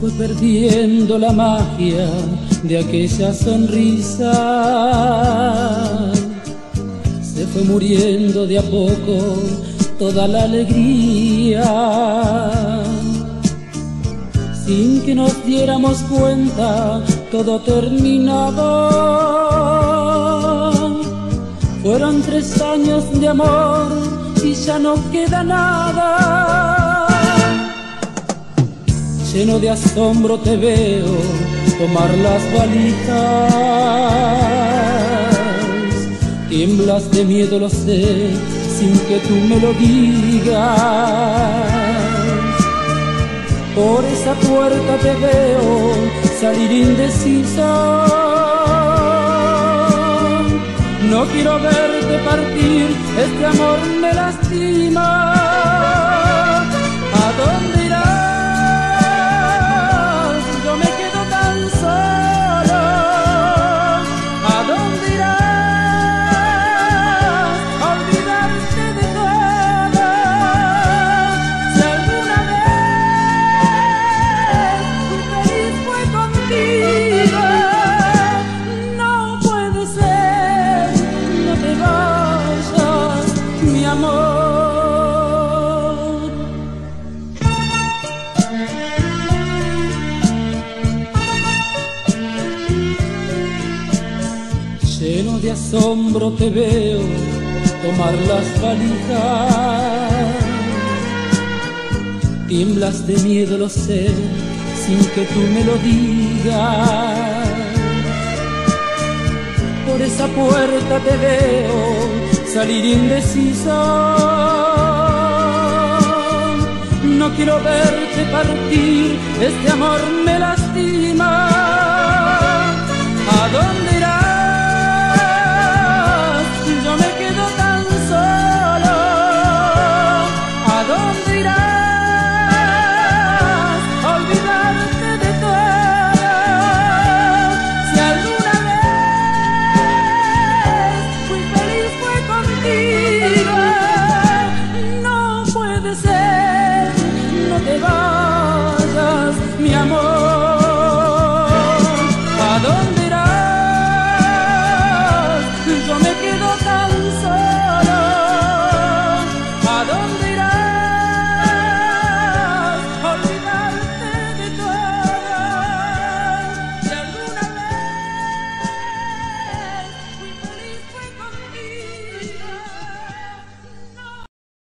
fue perdiendo la magia de aquella sonrisa, se fue muriendo de a poco toda la alegría, sin que nos diéramos cuenta todo terminaba. Fueron 3 años de amor y ya no queda nada. Lleno de asombro te veo tomar las valijas, tiemblas de miedo, lo sé, sin que tú me lo digas. Por esa puerta te veo salir indeciso. No quiero verte partir, este amor me lastima. ¿A dónde irás? Yo me quedo tan solo. ¿A dónde irás? A olvidarte de todo. Si alguna vez fui feliz fue contigo. No puede ser, no te vayas, mi amor. Lleno de asombro te veo tomar las valijas, tiemblas de miedo, lo sé, sin que tú me lo digas. Por esa puerta te veo salir indeciso. No quiero verte partir, este amor me lastima. ¿A dónde irás? Yo me quedo tan solo. ¿A dónde irás? A olvidarte de todo. Si alguna vez fui feliz fue contigo. No puede ser, no te vayas, mi amor.